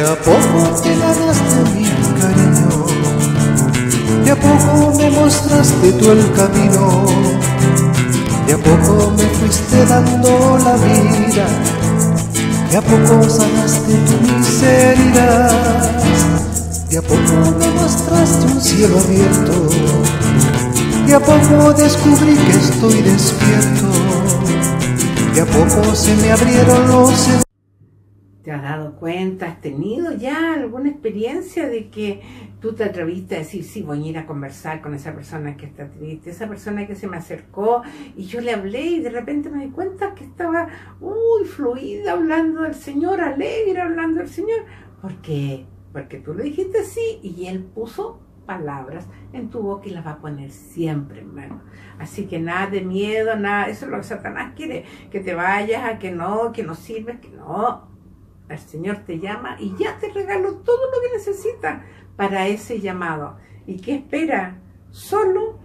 a poco te ganaste mi cariño, de a poco me mostraste tú el camino, de a poco me fuiste dando la vida, de a poco sanaste tu miseria, de a poco me mostraste un cielo abierto, de a poco descubrí que estoy despierto, de a poco se me abrieron los... ¿Te has dado cuenta? ¿Has tenido ya alguna experiencia de que tú te atreviste a decir, sí, voy a ir a conversar con esa persona que está triste, esa persona que se me acercó y yo le hablé y de repente me di cuenta que estaba fluida hablando del Señor, alegre hablando del Señor? Porque tú le dijiste sí y Él puso palabras en tu boca y las va a poner siempre, hermano. Así que nada de miedo, nada, eso es lo que Satanás quiere, que te vayas a que no sirves, que no. El Señor te llama y ya te regaló todo lo que necesitas para ese llamado. ¿Y qué espera? Solo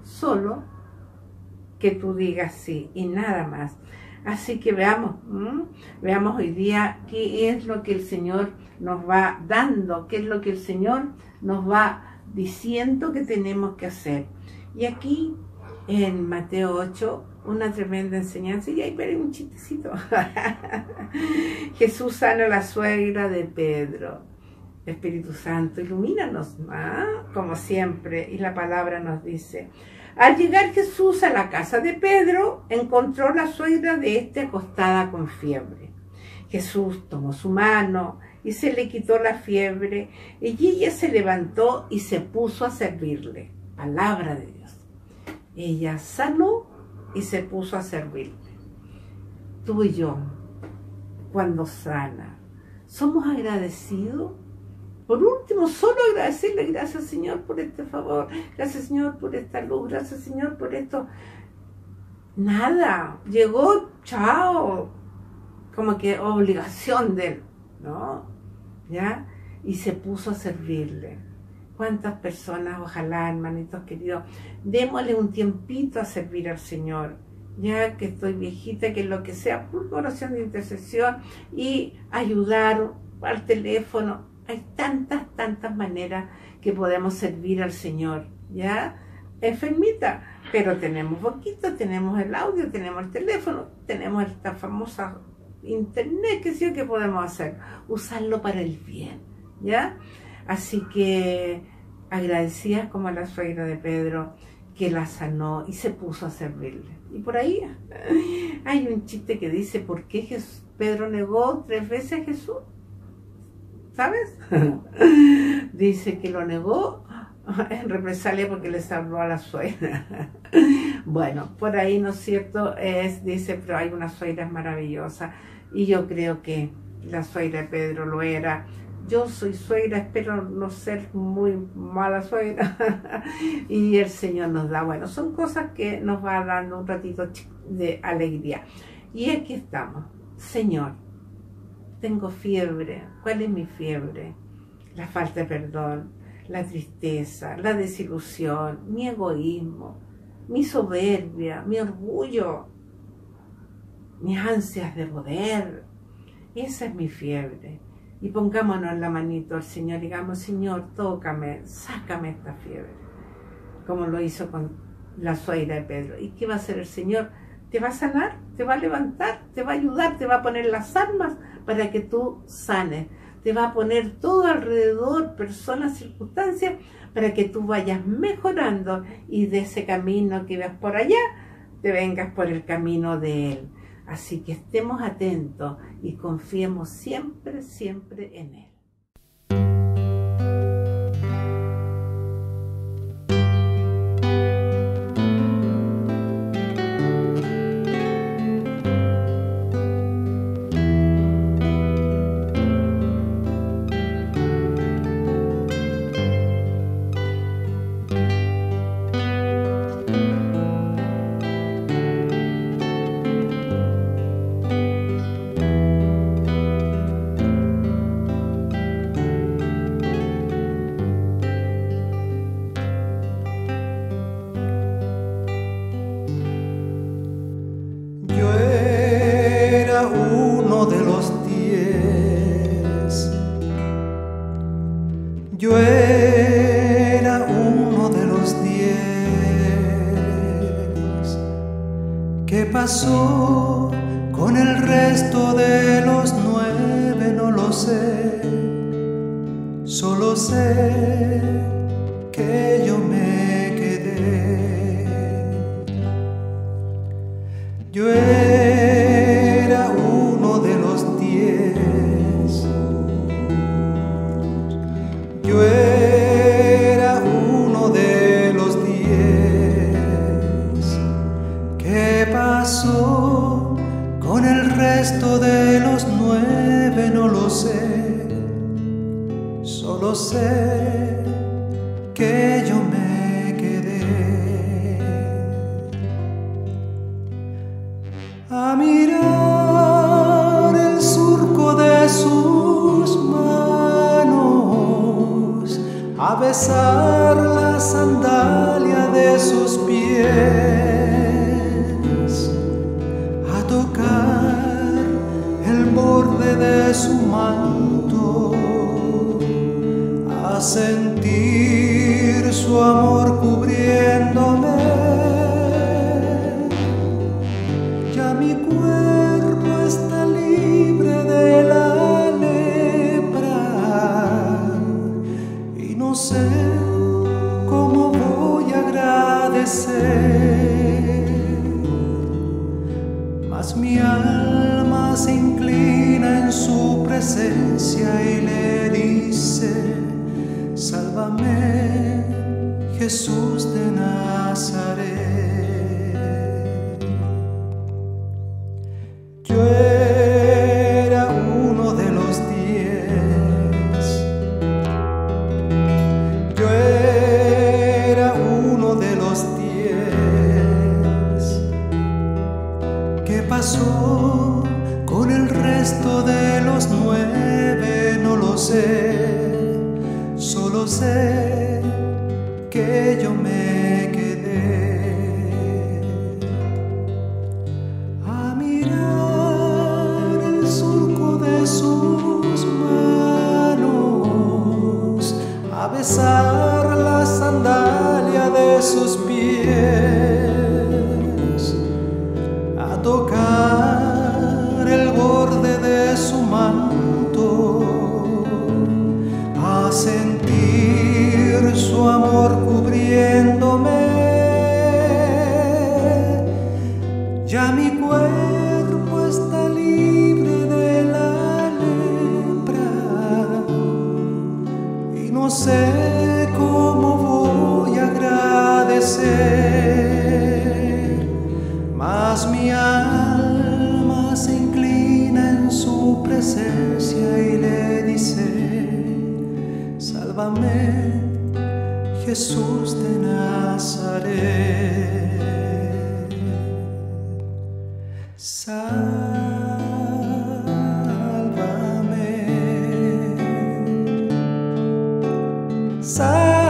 que tú digas sí y nada más. Así que veamos hoy día qué es lo que el Señor nos va dando, qué es lo que el Señor nos va diciendo que tenemos que hacer. Y aquí en Mateo 8, una tremenda enseñanza. Y ahí veré un chistecito. Jesús sana a la suegra de Pedro. Espíritu Santo, ilumínanos, como siempre. Y la palabra nos dice: al llegar Jesús a la casa de Pedro, encontró la suegra de este acostada con fiebre. Jesús tomó su mano y se le quitó la fiebre, y ella se levantó y se puso a servirle. Palabra de Dios. Ella sanó y se puso a servirle. Tú y yo, cuando sana, somos agradecidos. Por último, solo agradecerle, gracias Señor por este favor, gracias Señor por esta luz, gracias Señor por esto. Nada, llegó, chao, como que obligación de él, ¿no? ¿Ya? Y se puso a servirle. ¿Cuántas personas, ojalá, hermanitos queridos, démosle un tiempito a servir al Señor? Ya que estoy viejita, que lo que sea, por oración de intercesión y ayudar al teléfono. Hay tantas maneras que podemos servir al Señor, ¿ya? Enfermita, pero tenemos boquita, tenemos el audio, tenemos el teléfono, tenemos esta famosa internet, que sí, que podemos hacer, usarlo para el bien, ¿ya? Así que agradecida como a la suegra de Pedro, que la sanó y se puso a servirle. Y por ahí hay un chiste que dice, ¿por qué Pedro negó 3 veces a Jesús? ¿Sabes? Dice que lo negó en represalia porque le salvó a la suegra. Bueno, por ahí, ¿no es cierto? Dice, pero hay una suegra maravillosa. Y yo creo que la suegra de Pedro lo era. Yo soy suegra, espero no ser muy mala suegra. Y el Señor nos da, bueno, son cosas que nos va dando un ratito de alegría. Y aquí estamos. Señor, tengo fiebre. ¿Cuál es mi fiebre? La falta de perdón, la tristeza, la desilusión, mi egoísmo, mi soberbia, mi orgullo, mis ansias de poder. Esa es mi fiebre. Y pongámonos en la manito al Señor, digamos, Señor, tócame, sácame esta fiebre, como lo hizo con la suegra de Pedro. ¿Y qué va a hacer el Señor? Te va a sanar, te va a levantar, te va a ayudar, te va a poner las armas para que tú sanes, te va a poner todo alrededor, personas, circunstancias, para que tú vayas mejorando y de ese camino que vas por allá, te vengas por el camino de Él. Así que estemos atentos y confiemos siempre en Él. Yo era uno de los 10 que pasó con el resto de los 9, no lo sé. Solo sé que yo me quedé. Yo era uno de los 10. Yo era uno de los 10 que pasó con el resto de los 9, no lo sé. Solo sé que yo me quedé a mirar el surco de sus manos, a besar la sandalia de sus pies, a tocar el borde de su manto, a sentir su amor cubriéndome. Ya mi cuerpo está libre de la lepra y no sé cómo voy a agradecer, mas mi alma se inclina en su presencia y le dice: sálvame, Jesús de Nazaret. Yo era uno de los 10. Yo era uno de los 10 que pasó con el resto de los 9, no lo sé. Solo sé que yo me quedé a mirar el surco de sus manos, a besar la sandalia de sus pies, a tocar el borde de su manto, a sentir su amor cubriéndome. Ya mi cuerpo está libre de la lepra y no sé cómo voy a agradecer, mas mi alma se inclina en su presencia y le dice: sálvame, Jesús de Nazaret. Sálvame, sálvame.